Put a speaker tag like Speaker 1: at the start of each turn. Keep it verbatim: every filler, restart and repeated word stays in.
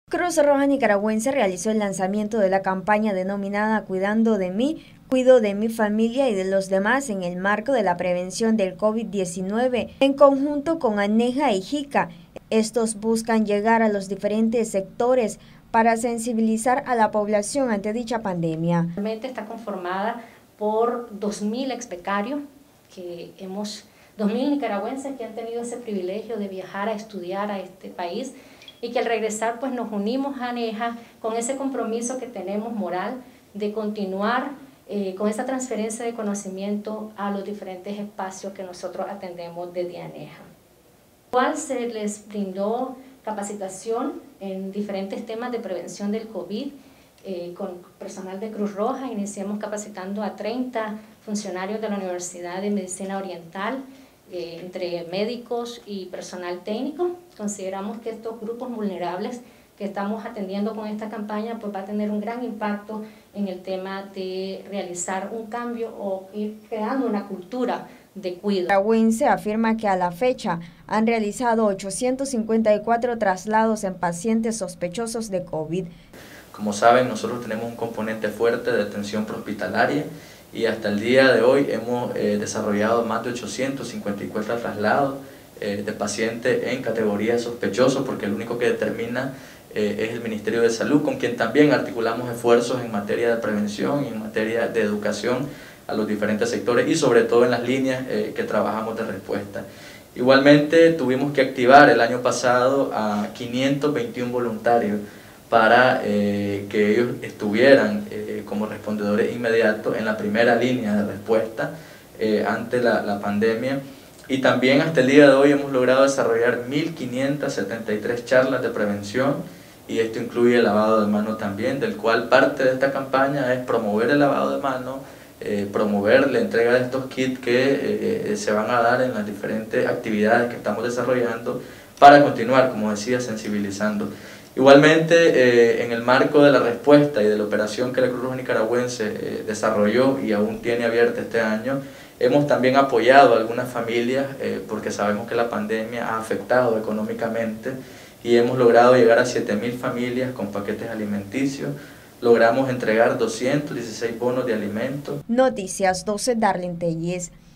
Speaker 1: Cruz Roja Nicaragüense realizó el lanzamiento de la campaña denominada Cuidando de mí, cuido de mi familia y de los demás en el marco de la prevención del COVID diecinueve, en conjunto con ANEJA y JICA. Estos buscan llegar a los diferentes sectores para sensibilizar a la población ante dicha pandemia.
Speaker 2: Realmente está conformada por dos mil ex becarios, que hemos, dos mil nicaragüenses que han tenido ese privilegio de viajar a estudiar a este país y que al regresar pues nos unimos a ANEJA con ese compromiso que tenemos moral de continuar eh, con esa transferencia de conocimiento a los diferentes espacios que nosotros atendemos desde ANEJA. Igual se les brindó capacitación en diferentes temas de prevención del COVID, eh, con personal de Cruz Roja. Iniciamos capacitando a treinta funcionarios de la Universidad de Medicina Oriental, eh, entre médicos y personal técnico. Consideramos que estos grupos vulnerables que estamos atendiendo con esta campaña pues va a tener un gran impacto en el tema de realizar un cambio o ir creando una cultura de cuidado.
Speaker 1: Nicaragüense afirma que a la fecha han realizado ochocientos cincuenta y cuatro traslados en pacientes sospechosos de COVID.
Speaker 3: Como saben, nosotros tenemos un componente fuerte de atención prehospitalaria y hasta el día de hoy hemos eh, desarrollado más de ochocientos cincuenta y cuatro traslados eh, de pacientes en categoría sospechoso, porque el único que determina eh, es el Ministerio de Salud, con quien también articulamos esfuerzos en materia de prevención y en materia de educación a los diferentes sectores y sobre todo en las líneas eh, que trabajamos de respuesta. Igualmente tuvimos que activar el año pasado a quinientos veintiún voluntarios para eh, que ellos estuvieran eh, como respondedores inmediatos en la primera línea de respuesta eh, ante la, la pandemia. Y también hasta el día de hoy hemos logrado desarrollar mil quinientas setenta y tres charlas de prevención, y esto incluye el lavado de manos también, del cual parte de esta campaña es promover el lavado de manos, eh, promover la entrega de estos kits que eh, se van a dar en las diferentes actividades que estamos desarrollando para continuar, como decía, sensibilizando. Igualmente, eh, en el marco de la respuesta y de la operación que la Cruz Roja Nicaragüense eh, desarrolló y aún tiene abierta este año, hemos también apoyado a algunas familias eh, porque sabemos que la pandemia ha afectado económicamente y hemos logrado llegar a siete mil familias con paquetes alimenticios. Logramos entregar doscientos dieciséis bonos de alimentos.
Speaker 1: Noticias doce, Darlene Telles.